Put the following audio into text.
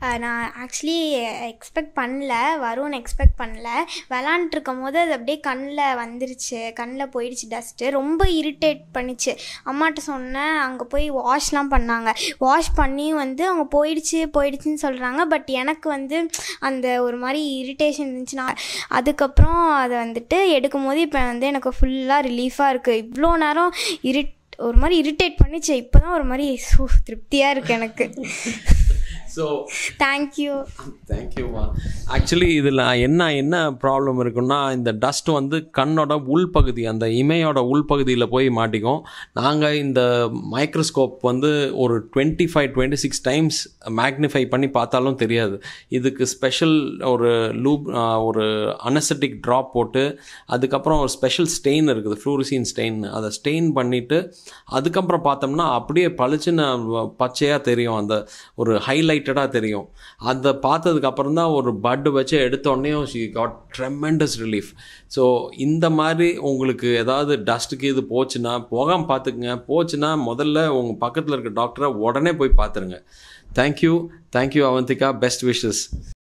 நான் actually expect பண்ணல, வரும்னு எக்ஸ்பெக்ட் பண்ணல. விளாண்டுருக்கும் போது அது அப்படியே கண்ணில் வந்துருச்சு, கண்ணில் போயிடுச்சு டஸ்ட்டு. ரொம்ப இரிட்டேட் பண்ணிச்சு. அம்மாட்ட சொன்னேன், அங்கே போய் வாஷ்லாம் பண்ணாங்க. வாஷ் பண்ணி வந்து அவங்க போயிடுச்சுன்னு சொல்கிறாங்க. பட் எனக்கு வந்து அந்த ஒரு மாதிரி இரிட்டேஷன் இருந்துச்சு. நான் அதுக்கப்புறம் அதை வந்துட்டு எடுக்கும் போது இப்போ வந்து எனக்கு ஃபுல்லாக ரிலீஃபாக இருக்குது. இவ்வளோ நேரம் ஒரு மாதிரி இரிட்டேட் பண்ணிச்சு, இப்போ தான் ஒரு மாதிரி திருப்தியாக இருக்குது எனக்கு. ஸோ தேங்க்யூமா. ஆக்சுவலி இதில் என்ன ப்ராப்ளம் இருக்குன்னா, இந்த டஸ்ட் வந்து கண்ணோட உள்பகுதி, அந்த இமையோட உள்பகுதியில் போய் மாட்டிக்கும். நாங்கள் இந்த மைக்ரோஸ்கோப் வந்து ஒரு 25-26 டைம்ஸ் மேக்னிஃபை பண்ணி பார்த்தாலும் தெரியாது. இதுக்கு ஸ்பெஷல் ஒரு அனஸ்தட்டிக் ட்ராப் போட்டு, அதுக்கப்புறம் ஒரு ஸ்பெஷல் ஸ்டெயின் இருக்குது, ஃப்ளூரிசின் ஸ்டெயின். அதை ஸ்டெயின் பண்ணிவிட்டு அதுக்கப்புறம் பார்த்தோம்னா அப்படியே பளிச்சுன்னு பச்சையாக தெரியும், அந்த ஒரு ஹைலைட்டடாக தெரியும். அதை பார்த்ததுக்கப்புறம் தான் ஒரு பட்டு வச்சு எடுத்தோடனே she got tremendous relief. So இந்த மாதிரி உங்களுக்கு ஏதாவது டஸ்ட்டுக்கு இது போச்சுன்னா போகாமல் பார்த்துக்குங்க. போச்சுன்னா முதல்ல உங்கள் பக்கத்தில் இருக்க டாக்டரை உடனே போய் பார்த்துருங்க. தேங்க்யூ அவந்திகா. Best wishes.